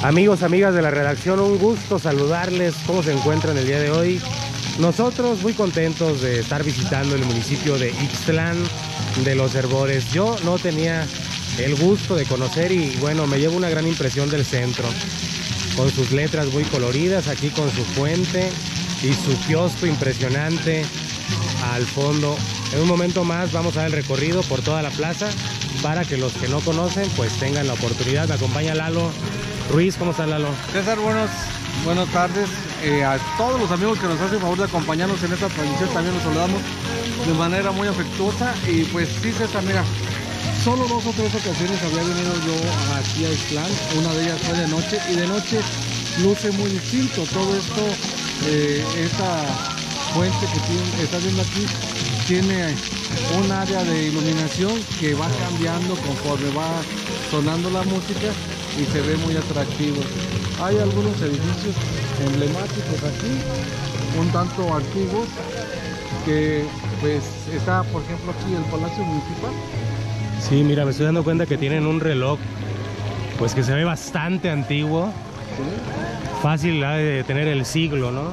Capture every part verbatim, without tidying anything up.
Amigos, amigas de la redacción, un gusto saludarles. ¿Cómo se encuentran el día de hoy? Nosotros muy contentos de estar visitando el municipio de Ixtlán de los Herbores. Yo no tenía el gusto de conocer y bueno, me llevo una gran impresión del centro, con sus letras muy coloridas, aquí con su fuente y su kiosco impresionante al fondo. En un momento más vamos a dar el recorrido por toda la plaza para que los que no conocen pues tengan la oportunidad. Me acompaña Lalo Ruiz. ¿Cómo está, Lalo? César, buenos, buenas tardes. Eh, a todos los amigos que nos hacen favor de acompañarnos en esta transmisión también los saludamos de manera muy afectuosa. Y pues sí, César, mira, solo dos o tres ocasiones había venido yo aquí a Ixtlán. Una de ellas fue de noche y de noche luce muy distinto. Todo esto, eh, esta fuente que tiene, está viendo aquí, tiene un área de iluminación que va cambiando conforme va sonando la música y se ve muy atractivo. Hay algunos edificios emblemáticos aquí, un tanto antiguos, que pues está, por ejemplo, aquí el Palacio Municipal. Sí, mira, me estoy dando cuenta que tienen un reloj pues que se ve bastante antiguo. ¿Sí? Fácil ha de tener el siglo, ¿no?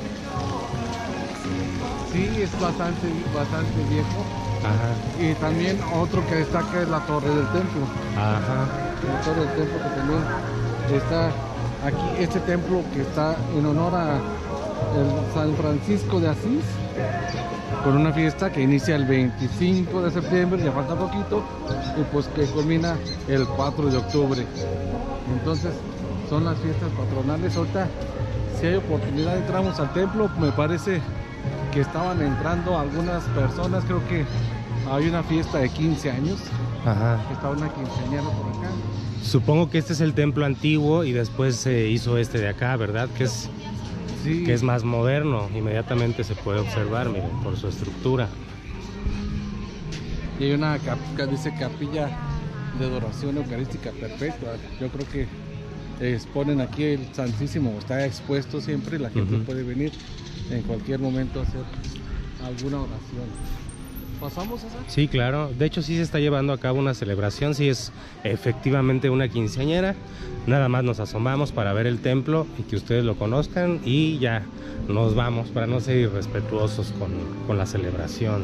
Sí, es bastante, bastante viejo. Ajá. Y también otro que destaca es la Torre del Templo. Ajá. La Torre del Templo que también está aquí, este templo que está en honor a el San Francisco de Asís, con una fiesta que inicia el veinticinco de septiembre, ya falta poquito, y pues que culmina el cuatro de octubre. Entonces son las fiestas patronales. Ahorita, si hay oportunidad, entramos al templo. Me parece que estaban entrando algunas personas, creo que hay una fiesta de quince años. Ajá. Está una quinceañera por acá. Supongo que este es el templo antiguo y después se hizo este de acá, ¿verdad? Que es, Sí. que es más moderno. Inmediatamente se puede observar, miren, por su estructura. Y hay una cap que dice capilla de adoración eucarística perpetua. Yo creo que exponen aquí el Santísimo, está expuesto siempre y la gente Uh-huh. puede venir en cualquier momento a hacer alguna oración. ¿Pasamos esa? Sí, claro. De hecho, sí se está llevando a cabo una celebración. Sí, es efectivamente una quinceañera. Nada más nos asomamos para ver el templo y que ustedes lo conozcan y ya nos vamos para no ser irrespetuosos con, con la celebración.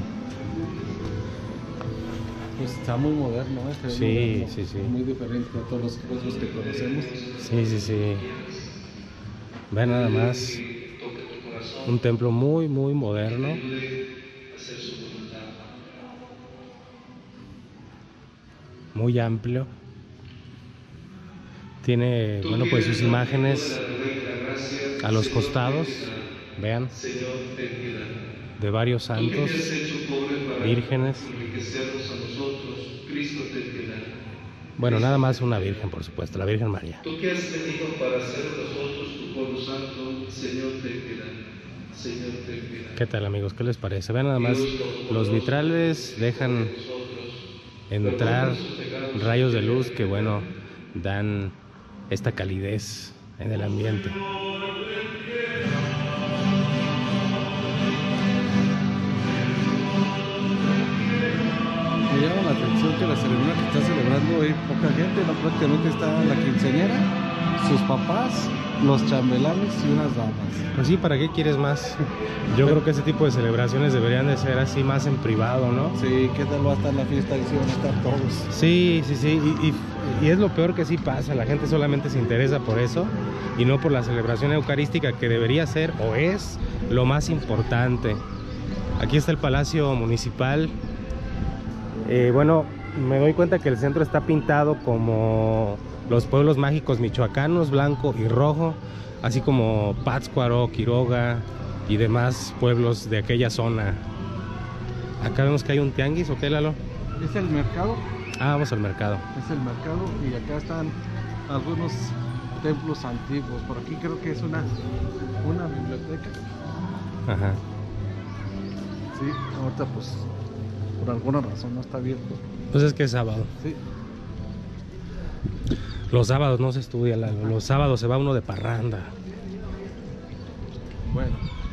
Pues está muy moderno, ¿eh? Se ve Sí, moderno, sí, sí. muy diferente a todos los otros que conocemos. Sí, sí, sí. Vean nada más. Un templo muy, muy moderno. Muy amplio. Tiene, bueno, pues sus imágenes a los costados. Vean. De varios santos, vírgenes. Bueno, nada más una virgen, por supuesto, la Virgen María. Tú que has venido para hacer de nosotros tu pueblo santo, Señor, ten piedad. Señor, ten piedad. ¿Qué tal, amigos? ¿Qué les parece? Vean nada más, los vitrales dejan entrar rayos de luz que, bueno, dan esta calidez en el ambiente. Me llama la atención que la ceremonia que está celebrando hay poca gente, no, prácticamente está la quinceañera, sus papás, los chambelanes y unas damas. Pues sí, ¿para qué quieres más? Yo creo que ese tipo de celebraciones deberían de ser así más en privado, ¿no? Sí, ¿qué tal va a estar la fiesta? Ahí sí van a estar todos. Sí, sí, sí, y, y, y es lo peor que sí pasa, la gente solamente se interesa por eso y no por la celebración eucarística, que debería ser o es lo más importante. Aquí está el Palacio Municipal. Eh, bueno, me doy cuenta que el centro está pintado como los pueblos mágicos michoacanos, blanco y rojo, así como Pátzcuaro, Quiroga y demás pueblos de aquella zona. Acá vemos que hay un tianguis, ¿ok, Lalo? Es el mercado, Ah, vamos al mercado. es el mercado y acá están algunos templos antiguos. Por aquí creo que es una, una biblioteca. Ajá. Sí, ahorita pues por alguna razón no está abierto. Pues es que es sábado. Sí. Los sábados no se estudia, Lalo. Los sábados se va uno de parranda. Bueno,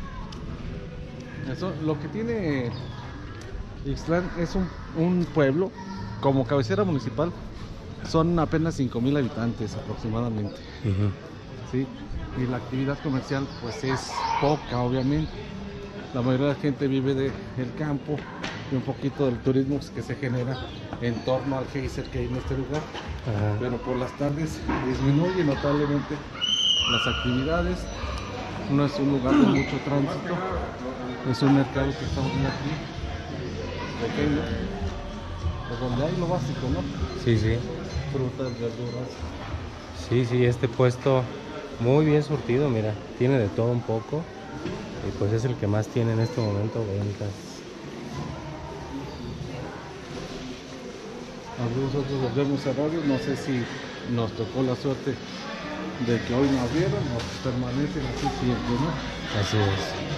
eso, lo que tiene Ixtlán es un, un pueblo como cabecera municipal, son apenas cinco mil habitantes aproximadamente. Uh-huh. ¿Sí? Y la actividad comercial pues es poca, obviamente. La mayoría de la gente vive del campo y un poquito del turismo que se genera en torno al geyser que hay en este lugar. Ajá. Pero por las tardes disminuye notablemente las actividades. No es un lugar de mucho tránsito, es un mercado que estamos viendo aquí, pequeño, pues donde hay lo básico, ¿no? Sí, sí. Frutas, verduras. Sí, sí, este puesto muy bien surtido, mira, tiene de todo un poco y pues es el que más tiene en este momento ventas. Algunos otros los vemos cerrados, no sé si nos tocó la suerte de que hoy no abrieron o permanecen así siempre, ¿no? Así es.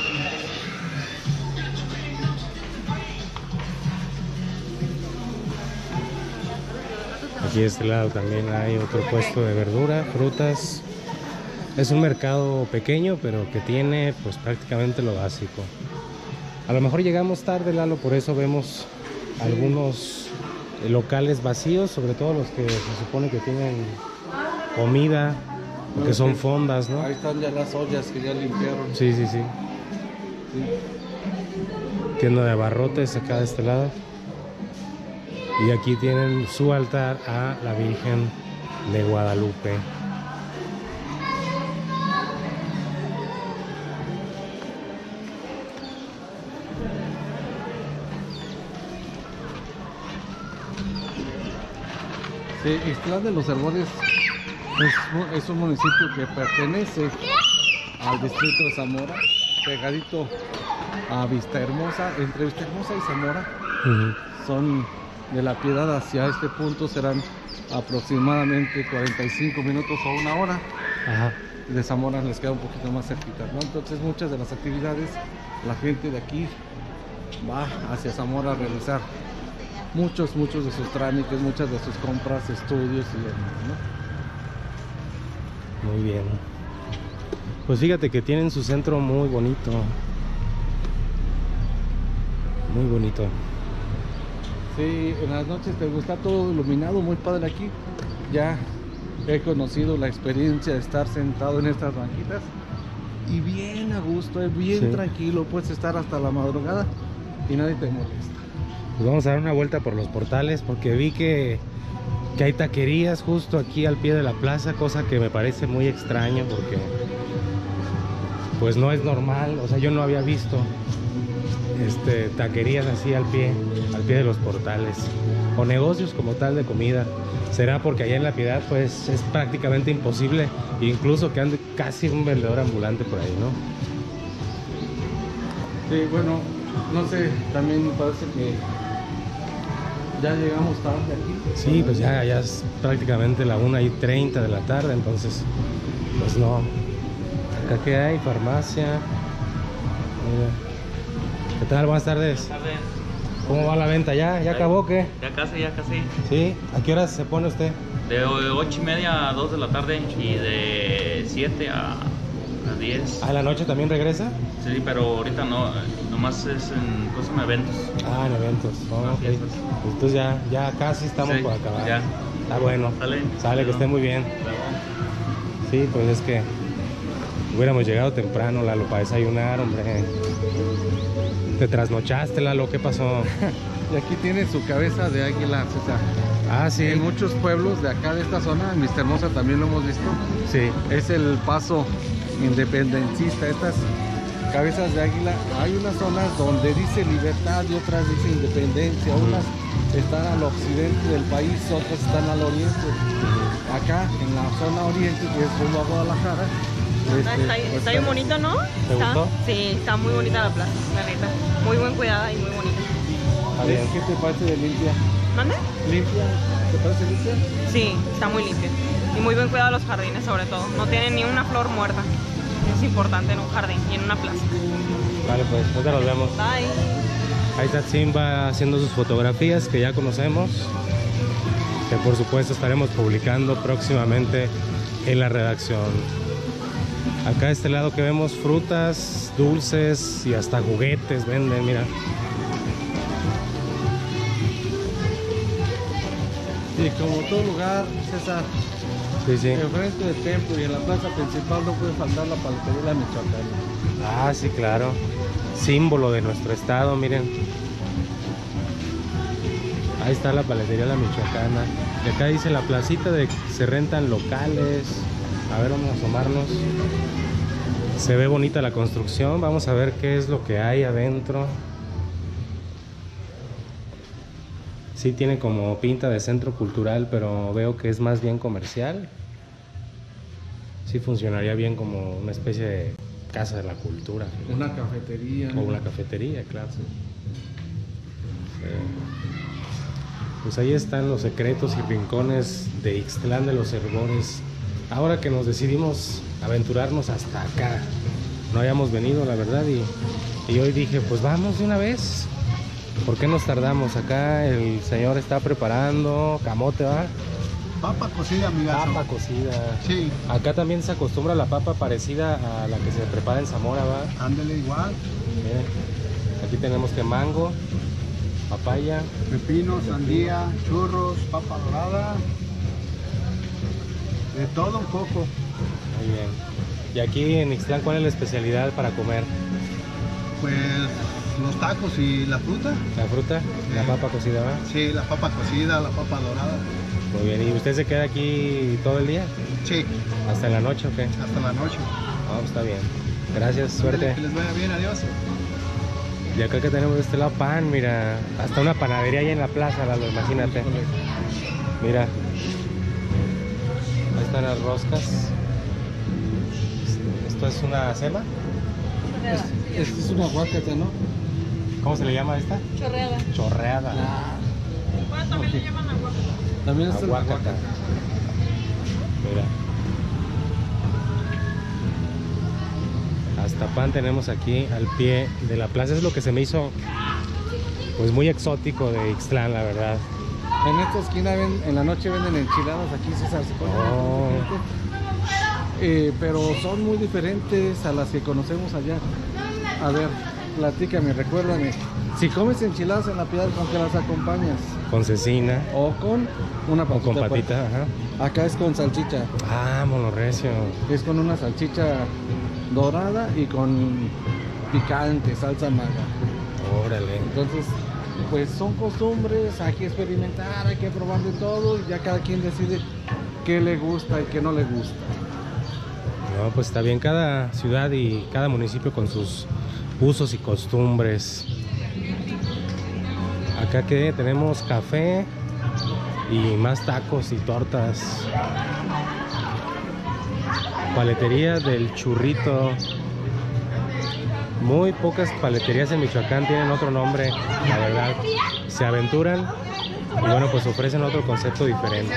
Aquí de este lado también hay otro puesto de verdura, frutas. Es un mercado pequeño, pero que tiene pues prácticamente lo básico. A lo mejor llegamos tarde, Lalo, por eso vemos algunos locales vacíos, sobre todo los que se supone que tienen comida, o que son fondas, ¿no? Ahí están ya las ollas que ya limpiaron. Sí, sí, sí. Sí. Tienda de abarrotes acá de este lado. Y aquí tienen su altar a la Virgen de Guadalupe. Sí, Ixtlán de los Herbores es, es un municipio que pertenece al distrito de Zamora, pegadito a Vistahermosa. Entre Vistahermosa y Zamora Uh-huh. son de La Piedad hacia este punto serán aproximadamente cuarenta y cinco minutos o una hora. Ajá. De Zamora les queda un poquito más cerquita, ¿no? Entonces muchas de las actividades la gente de aquí va hacia Zamora a realizar muchos, muchos de sus trámites, muchas de sus compras, estudios y demás, ¿no? Muy bien. Pues fíjate que tienen su centro muy bonito. Muy bonito. Sí, en las noches te gusta todo iluminado, muy padre aquí. Ya he conocido la experiencia de estar sentado en estas banquitas y bien a gusto, es bien Sí. tranquilo, puedes estar hasta la madrugada y nadie te molesta. Pues vamos a dar una vuelta por los portales porque vi que, que hay taquerías justo aquí al pie de la plaza, cosa que me parece muy extraño porque pues no es normal, o sea, yo no había visto este, taquerías así al pie, al pie de los portales o negocios como tal de comida. Será porque allá en La Piedad pues es prácticamente imposible incluso que ande casi un vendedor ambulante por ahí, ¿no? Sí, bueno, no sé, también me parece que ya llegamos tarde aquí. Sí, pues ya, ya es prácticamente la una y treinta de la tarde, entonces, pues no. Acá que hay farmacia. Mira. ¿Qué tal? Buenas tardes. Buenas tardes. ¿Cómo va la venta? ¿Ya? ¿Ya acabó o qué? Ya casi, ya casi. ¿Sí? ¿A qué horas se pone usted? De ocho y media a dos de la tarde y de siete a diez. ¿A la noche también regresa? Sí, pero ahorita no, nomás es en cosas de eventos. Ah, en eventos. Oh, Ah, ok. fiestas. Entonces ya, ya casi estamos Sí, por acabar. ya. Está bueno. Sale. Sale, que esté muy bien. Sí, pues es que hubiéramos llegado temprano, Lalo, para desayunar, hombre. Te trasnochaste, Lalo, ¿qué pasó? Y aquí tiene su cabeza de águila, César. Ah, sí. En muchos pueblos de acá de esta zona, en Vistahermosa también lo hemos visto, Sí. es el paso independencista. Estas cabezas de águila, hay unas zonas donde dice libertad y otras dice independencia. Unas están al occidente del país, otras están al oriente. Acá en la zona oriente, que es rumbo a Guadalajara, Ah, este, está, pues, está bien bonito, ¿no? ¿Te Está- gustó? Sí, está muy bonita la plaza, la neta. Muy buen cuidada y muy bonita. Está bien. ¿Qué te parece de limpia? ¿Mande? ¿Limpia? ¿Te parece limpia? Sí, está muy limpia. Y muy buen cuidado los jardines, sobre todo. No tienen ni una flor muerta. Es importante en un jardín y en una plaza. Vale, pues, ahorita nos vemos. Bye. Ahí está Simba haciendo sus fotografías que ya conocemos, que por supuesto estaremos publicando próximamente en la redacción. Acá a este lado que vemos frutas, dulces y hasta juguetes venden, mira. Y como todo lugar, César, Sí, sí. enfrente del templo y en la plaza principal no puede faltar la paletería La Michoacana. Ah, sí, claro. Símbolo de nuestro estado, miren. Ahí está la paletería La Michoacana. Y acá dice la placita de que se rentan locales. A ver, vamos a asomarnos. Se ve bonita la construcción. Vamos a ver qué es lo que hay adentro. Sí tiene como pinta de centro cultural, pero veo que es más bien comercial. Sí funcionaría bien como una especie de casa de la cultura. Una cafetería. O una cafetería, claro. Sí. Pues ahí están los secretos y rincones de Ixtlán de los Herbores. Ahora que nos decidimos aventurarnos hasta acá. No habíamos venido, la verdad, y, y hoy dije, pues vamos de una vez. ¿Por qué nos tardamos? Acá el señor está preparando camote, ¿va? Papa cocida, amigazo. Papa cocida. Sí. Acá también se acostumbra la papa parecida a la que se prepara en Zamora, ¿va? Ándale igual. Miren, aquí tenemos que mango, papaya. Pepino, sandía, churros, papa dorada. De todo un poco. Muy bien. Y aquí en Ixtlán, ¿cuál es la especialidad para comer? Pues los tacos y la fruta. ¿La fruta? ¿La papa cocida, va? Sí, la papa cocida, la papa dorada. Muy bien. ¿Y usted se queda aquí todo el día? Sí, ¿Hasta en la noche o qué? hasta la noche. No, está bien. Gracias, suerte. Que les vaya bien, adiós. Y acá que tenemos de este lado pan, mira. Hasta una panadería allá en la plaza, Lalo, imagínate. Mira. Ahí están las roscas. ¿Esto es una cema? Es, es, es una aguacate, ¿no? ¿Cómo se le llama a esta? Chorreada. Chorreada. Bueno, también le llaman aguacate. También está el Aguacate. aguacate. Mira. Hasta pan tenemos aquí al pie de la plaza. Es lo que se me hizo pues muy exótico de Ixtlán, la verdad. En esta esquina ven, en la noche venden enchiladas aquí, César. Se ponen Oh. eh, pero son muy diferentes a las que conocemos allá. A ver, platícame, recuérdame. Si comes enchiladas en la Piedad, ¿con qué las acompañas? Con cecina O con una o patita. con puerca. patita, ajá. Acá es con salchicha. Ah, monorrecio. Es con una salchicha dorada y con picante, salsa maga. Órale. Entonces, pues son costumbres, hay que experimentar, hay que probar de todo y ya cada quien decide qué le gusta y qué no le gusta. No, pues está bien. Cada ciudad y cada municipio con sus usos y costumbres. Acá que tenemos café y más tacos y tortas. Paletería del Churrito. Muy pocas paleterías en Michoacán tienen otro nombre, la verdad. Se aventuran y bueno, pues ofrecen otro concepto diferente.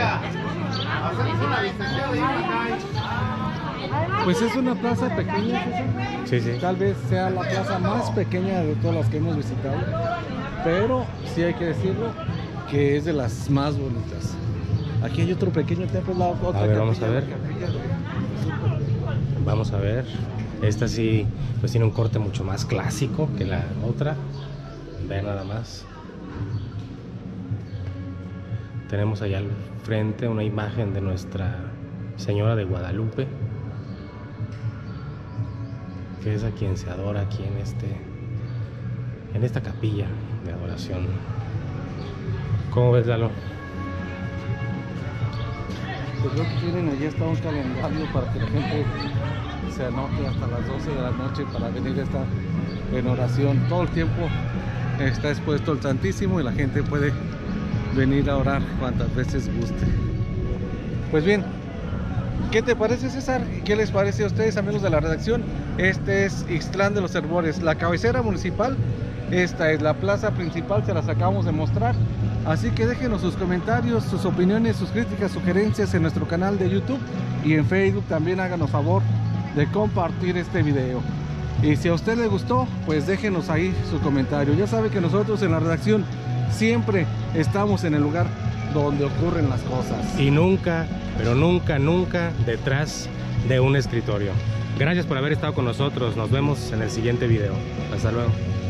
Pues es una plaza pequeña, César. Sí, sí. Tal vez sea la plaza más pequeña de todas las que hemos visitado, pero sí hay que decirlo que es de las más bonitas. Aquí hay otro pequeño templo, la otra A ver, vamos capilla, a ver. la capilla de- Vamos a ver. Esta sí, pues tiene un corte mucho más clásico que la otra. Vean nada más. Tenemos allá al frente una imagen de Nuestra Señora de Guadalupe, que es a quien se adora aquí en este, en esta capilla de adoración. ¿Cómo ves, Lalo? Pues creo que tienen allí está un calendario para que la gente se anote hasta las doce de la noche para venir a estar en oración. Todo el tiempo está expuesto el Santísimo y la gente puede venir a orar cuantas veces guste. Pues bien, ¿qué te parece, César? ¿Qué les parece a ustedes, amigos de la redacción? Este es Ixtlán de los Herbores, la cabecera municipal. Esta es la plaza principal, se las acabamos de mostrar. Así que déjenos sus comentarios, sus opiniones, sus críticas, sugerencias en nuestro canal de YouTube y en Facebook. También háganos favor de compartir este video. Y si a usted le gustó, pues déjenos ahí su comentario. Ya sabe que nosotros en la redacción siempre estamos en el lugar donde ocurren las cosas. Y nunca, pero nunca, nunca detrás de un escritorio. Gracias por haber estado con nosotros. Nos vemos en el siguiente video. Hasta luego.